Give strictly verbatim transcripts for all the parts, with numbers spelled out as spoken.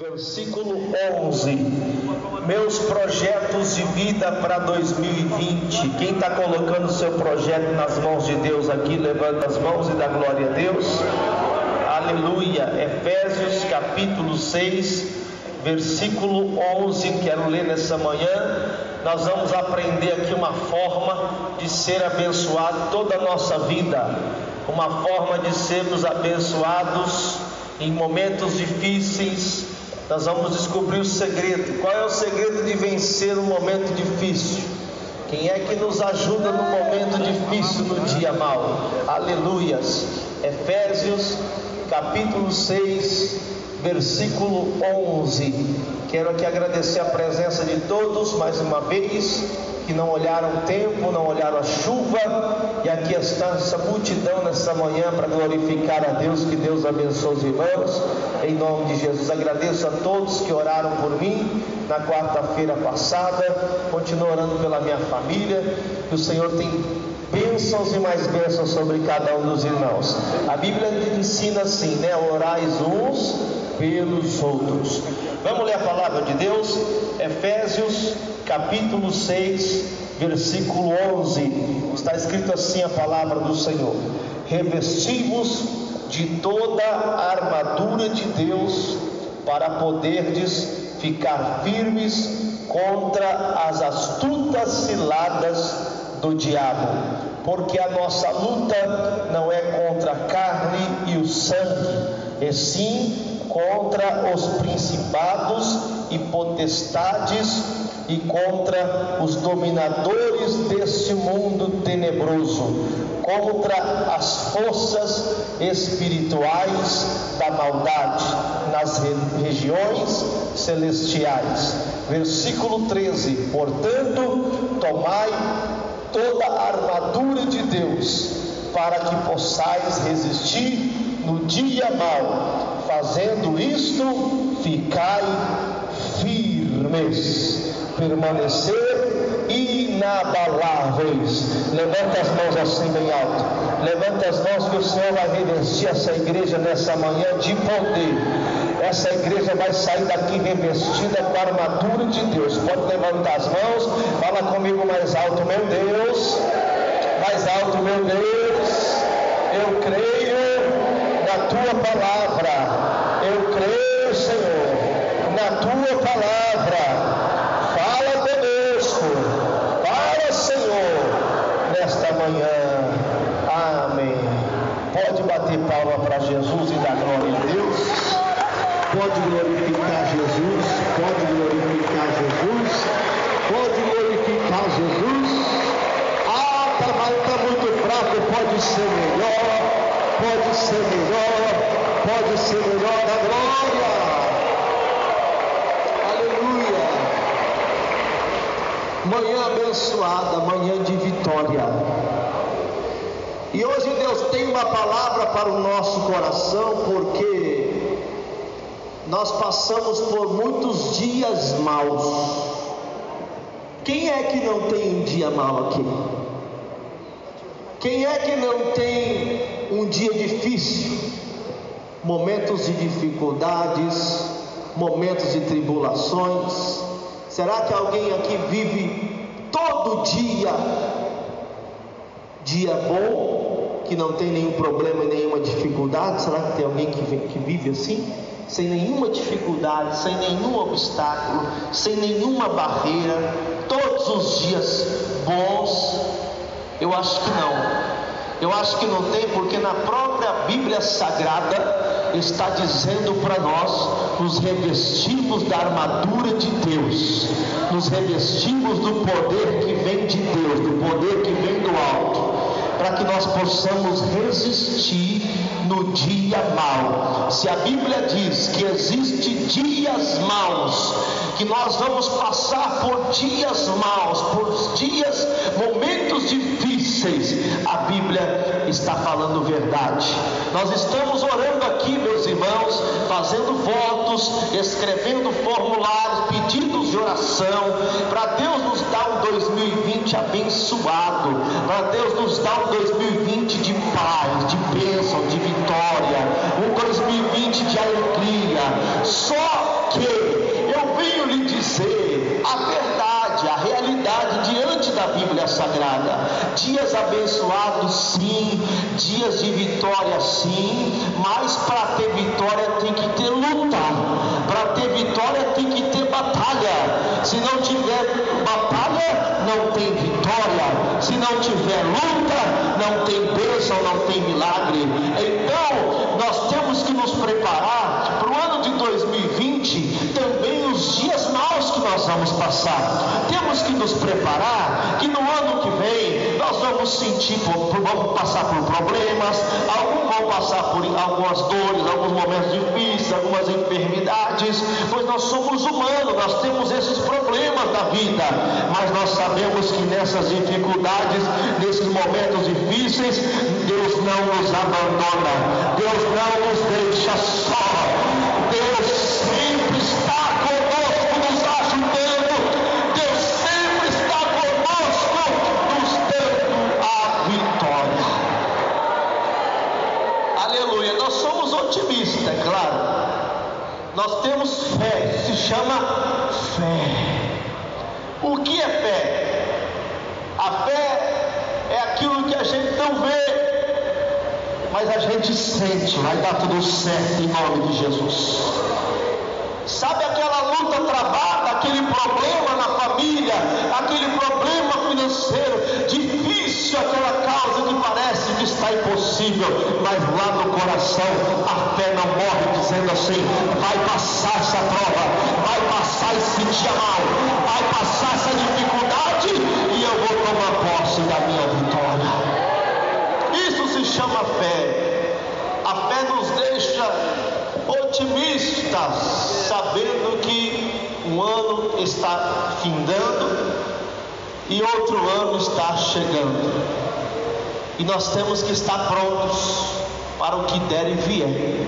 versículo onze. Meus projetos de vida para dois mil e vinte. Quem está colocando o seu projeto nas mãos de Deus aqui, levanta as mãos e dá glória a Deus. Aleluia. Efésios capítulo seis, versículo onze. Quero ler nessa manhã. Nós vamos aprender aqui uma forma de ser abençoado toda a nossa vida, uma forma de sermos abençoados em momentos difíceis. Nós vamos descobrir o segredo. Qual é o segredo de vencer um momento difícil? Quem é que nos ajuda no momento difícil, no dia mau? Aleluias. Efésios capítulo seis, versículo onze. Quero aqui agradecer a presença de todos mais uma vez, que não olharam o tempo, não olharam a chuva, e aqui está essa multidão nessa manhã para glorificar a Deus. Que Deus abençoe os irmãos, em nome de Jesus. Agradeço a todos que oraram por mim na quarta-feira passada, continuo orando pela minha família, que o Senhor tem bênçãos e mais bênçãos sobre cada um dos irmãos. A Bíblia ensina assim, né? Orais uns pelos outros. Vamos ler a palavra de Deus. Efésios capítulo seis, versículo onze. Está escrito assim a palavra do Senhor: revesti-vos de toda a armadura de Deus, para poderdes ficar firmes contra as astutas ciladas do diabo, porque a nossa luta não é contra a carne e o sangue, e sim contra os principados e potestades, e contra os dominadores deste mundo tenebroso, contra as forças espirituais da maldade nas regiões celestiais. Versículo treze. Portanto, tomai toda a armadura de Deus, para que possais resistir no dia mau. Fazendo isto, ficai firmes, permanecer inabaláveis. Levanta as mãos assim bem alto. Levanta as mãos, que o Senhor vai revestir essa igreja nessa manhã de poder. Essa igreja vai sair daqui revestida com a armadura de Deus. Pode levantar as mãos. Fala comigo mais alto: meu Deus. Mais alto: meu Deus. Eu creio na tua palavra. Eu creio, Senhor, na tua palavra. Fala conosco. Fala, Senhor, nesta manhã. Amém. Pode bater palma para Jesus e dar glória a Deus. Pode glorificar Jesus. Pode glorificar Jesus. Pode glorificar Jesus. Ah, tá, mas está muito fraco. Pode ser melhor. Pode ser melhor. Pode ser melhor da glória. Aleluia. Manhã abençoada, manhã de vitória. E hoje Deus tem uma palavra para o nosso coração, porque nós passamos por muitos dias maus. Quem é que não tem um dia mau aqui? Quem é que não tem um dia difícil? Momentos de dificuldades, momentos de tribulações. Será que alguém aqui vive todo dia dia bom, que não tem nenhum problema e nenhuma dificuldade? Será que tem alguém que, que vive assim? Sem nenhuma dificuldade, sem nenhum obstáculo, sem nenhuma barreira, todos os dias bons? Eu acho que não. Eu acho que não tem, porque na própria Bíblia Sagrada está dizendo para nós: nos revestimos da armadura de Deus, nos revestimos do poder que vem de Deus, do poder que vem do alto, para que nós possamos resistir no dia mau. Se a Bíblia diz que existe dias maus, que nós vamos passar por dias maus, por dias, momentos difíceis, a Bíblia está falando verdade. Nós estamos orando aqui, meus irmãos, fazendo votos, escrevendo formulários, pedidos de oração, para Deus nos dar um dois mil e vinte abençoado, para Deus nos dar um dois mil e vinte de paz, de bênção, de vitória, um dois mil e vinte de alegria. Só que dias abençoados sim, dias de vitória sim, mas para ter vitória tem que ter luta, para ter vitória tem que ter batalha. Se não tiver batalha, não tem vitória. Se não tiver luta, não tem bênção, não tem milagre. Então nós temos que nos preparar para o ano de dois mil e vinte, também os dias maus que nós vamos passar. Temos que nos preparar que no ano que vem nós vamos sentir, vamos passar por problemas, alguns vão passar por algumas dores, alguns momentos difíceis, algumas enfermidades, pois nós somos humanos, nós temos esses problemas da vida, mas nós sabemos que nessas dificuldades, nesses momentos difíceis, Deus não nos abandona, Deus não nos deixa só, Deus sempre está conosco, nos ajudando, Deus sempre está conosco, nos dando a vitória. Aleluia. Nós somos otimistas, é claro, nós temos fé, se chama fé. O que é fé? A fé é aquilo que a gente não vê, mas a gente sente, vai dar tudo certo em nome de Jesus. Sabe aquela luta travada, aquele problema na família, aquele problema financeiro, difícil, aquela causa que parece que está impossível, mas lá no coração a fé não morre, dizendo assim: vai passar essa prova, vai passar esse dia mal, vai passar essa dificuldade e eu vou tomar posse da minha vitória. Isso se chama fé. A fé nos deixa otimistas, sabendo que um ano está findando e outro ano está chegando, e nós temos que estar prontos para o que der e vier.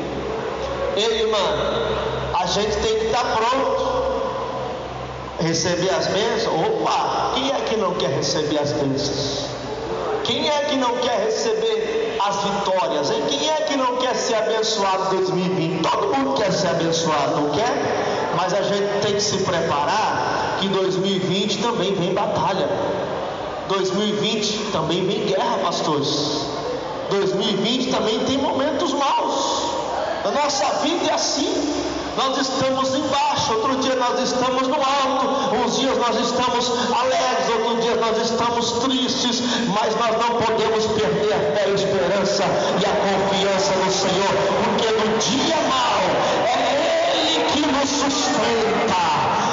Ei, irmã, a gente tem que estar pronto, receber as bênçãos. Opa, quem é que não quer receber as bênçãos? Quem é que não quer receber as vitórias? Hein? Quem é que não quer ser abençoado em dois mil e vinte? Todo mundo quer ser abençoado, não quer? Mas a gente tem que se preparar, que dois mil e vinte também vem batalha. dois mil e vinte também vem guerra, pastores. dois mil e vinte também tem momentos maus. A nossa vida é assim. Nós estamos embaixo, outro dia nós estamos no alto, uns dias nós estamos alegres, outro dia nós estamos tristes, mas nós não podemos perder a fé, a esperança e a confiança no Senhor, porque no dia mau é Ele que nos sustenta,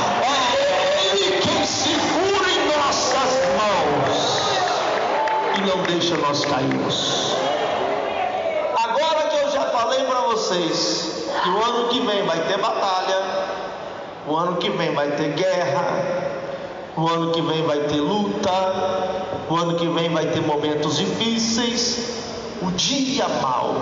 é Ele quem segura em nossas mãos e não deixa nós cairmos. Agora que eu já falei para vocês que o ano que vem vai ter batalha, o ano que vem vai ter guerra, o ano que vem vai ter luta, o ano que vem vai ter momentos difíceis, o dia mau,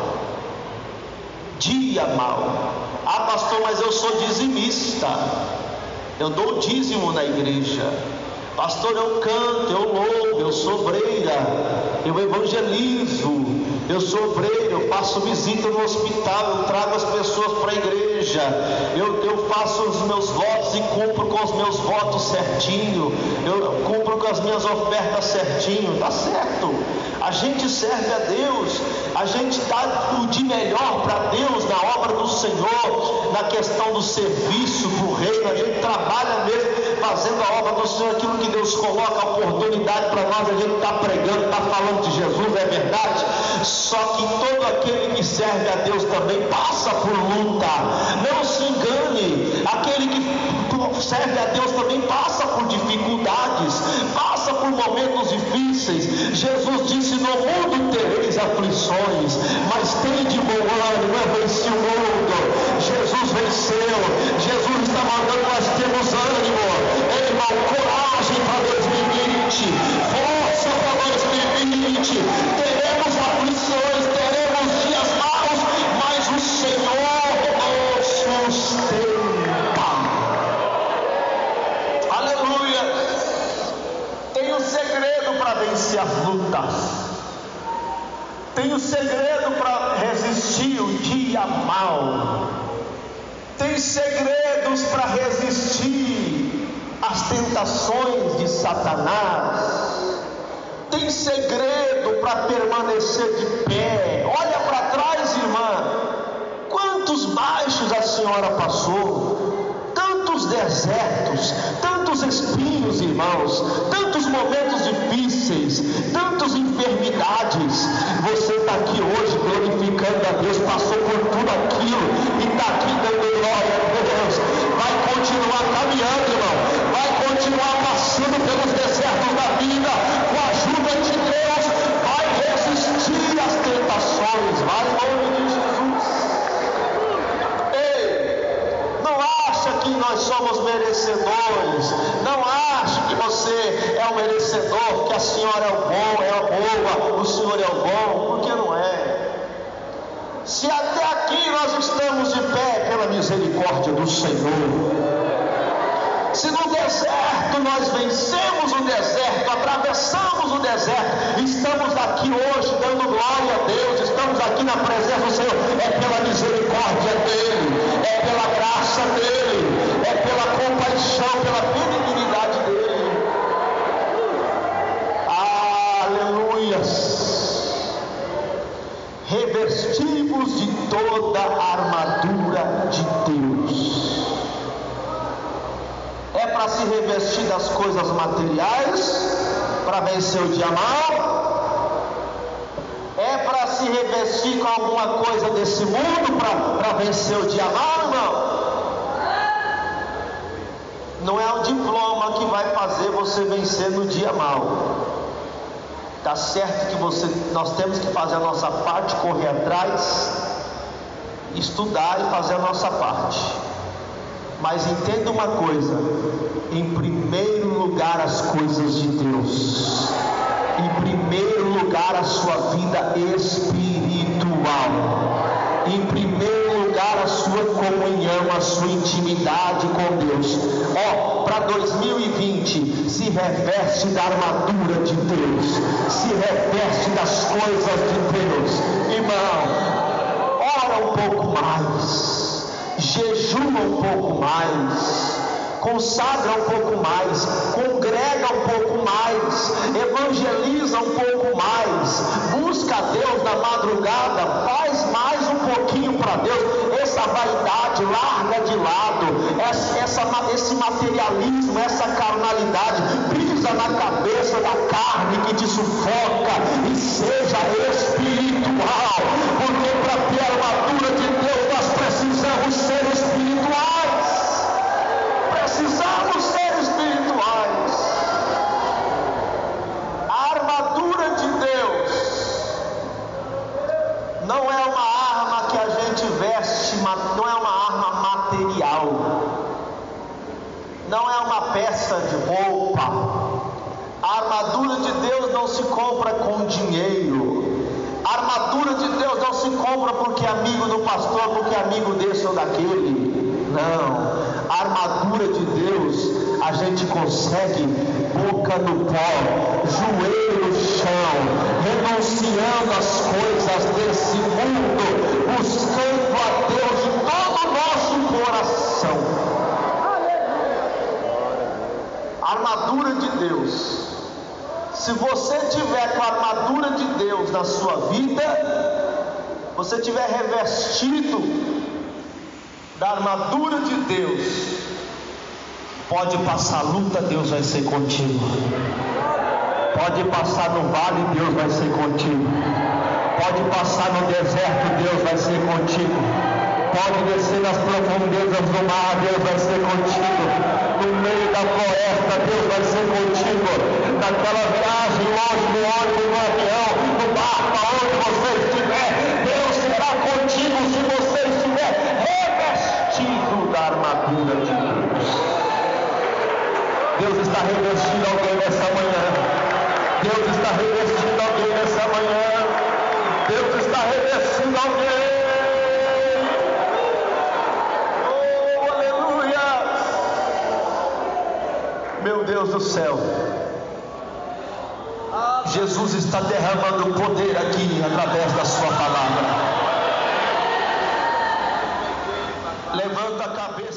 dia mau. Ah, pastor, mas eu sou dizimista, eu dou dízimo na igreja. Pastor, eu canto, eu louvo, eu sou obreira, eu evangelizo, eu sou obreiro, eu faço visita no hospital, eu trago as pessoas para a igreja, eu, eu faço os meus votos e cumpro com os meus votos certinho, eu cumpro com as minhas ofertas certinho. Tá certo, a gente serve a Deus, a gente dá o de melhor para Deus na obra do Senhor, na questão do serviço para o reino, a gente trabalha mesmo fazendo a obra do Senhor, aquilo que Deus coloca, a oportunidade para nós, a gente está pregando, está falando de Jesus, é verdade. Só que todo aquele que serve a Deus também passa por luta, não se engane, aquele que serve a Deus também passa por dificuldades, passa por momentos difíceis. Jesus disse: no mundo tereis aflições, mas tem de bom ânimo, eu venci o mundo. Jesus venceu, Jesus está mandando nós termos ânimo. Ei, irmão, coragem para dois mil e vinte, força para dois mil e vinte. Teremos aflições, teremos dias maus, mas o Senhor nos sustenta. Aleluia. Tem um segredo para vencer as lutas, tem um segredo para resistir o dia mau, tem segredos para resistir às tentações de Satanás, tem tem segredo para permanecer de pé. Olha para trás, irmã. Quantos baixos a senhora passou, tantos desertos, tantos espinhos, irmãos, tantos momentos difíceis, tantas enfermidades. Você está aqui hoje glorificando a Deus, passou por tudo aquilo e está aqui dando glória a Deus. Vai continuar caminhando, irmão, vai continuar passando pelos desertos da vida, com a ajuda de Deus, vai resistir às tentações, vai em nome de Jesus. Que nós somos merecedores, não ache que você é o merecedor, que a senhora é o bom, é a boa, o senhor é o bom, porque não é. Se até aqui nós estamos de pé pela misericórdia do Senhor, se no deserto nós vencemos o deserto, atravessamos o deserto, estamos aqui hoje dando glória a Deus, estamos aqui na presença do Senhor, é pela misericórdia dEle, é pela graça dEle, é pela compaixão, pela benignidade dEle. Aleluias. Revestimos de toda a armadura de Deus. É para se revestir das coisas materiais, para vencer o dia mal? É para se revestir com alguma coisa desse mundo, para vencer o dia mal, irmão? Não é o diploma que vai fazer você vencer no dia mal. Está certo que você, nós temos que fazer a nossa parte, correr atrás, estudar e fazer a nossa parte. Mas entenda uma coisa: em primeiro lugar as coisas de Deus, em primeiro lugar a sua vida espiritual, em primeiro lugar a sua comunhão, a sua intimidade com Deus. Ó, oh, para dois mil e vinte, se reveste da armadura de Deus, se reveste das coisas de Deus, irmão. Ora um pouco mais, jejua um pouco mais, consagra um pouco mais, congrega um pouco mais, evangeliza um pouco mais, busca a Deus na madrugada, faz mais um pouquinho para Deus. Essa vaidade larga de lado, essa, essa, esse materialismo, essa carnalidade, pisa na cabeça da carne que te sufoca e seja espiritual, porque para ter a armadura de Deus nós precisamos ser espirituais. Precisamos ser espirituais. A armadura de Deus não é uma arma que a gente veste, não é uma arma material, não é uma peça de roupa. A armadura de Deus não se compra com dinheiro. A armadura de Deus não se compra porque é amigo do pastor, porque é amigo desse ou daquele. Não. A armadura de Deus a gente consegue boca no pó, joelho no chão, renunciando às coisas desse mundo, buscando a Deus de todo o nosso coração. A armadura de Deus. Se você tiver com a armadura de Deus na sua vida, você tiver revestido da armadura de Deus, pode passar luta, Deus vai ser contigo. Pode passar no vale, Deus vai ser contigo. Pode passar no deserto, Deus vai ser contigo. Pode descer nas profundezas do mar, Deus vai ser contigo. No meio da floresta, Deus vai ser contigo. Naquela viagem longe do ônibus, no avião, no barco, aonde você estiver, Deus será contigo se você estiver revestido da armadura de Deus. Deus está revestindo alguém nessa manhã. Deus está revestindo alguém nessa manhã. Deus está revestindo alguém. Oh, aleluia! Meu Deus do céu, Jesus está derramando poder aqui através da sua palavra. Levanta a cabeça.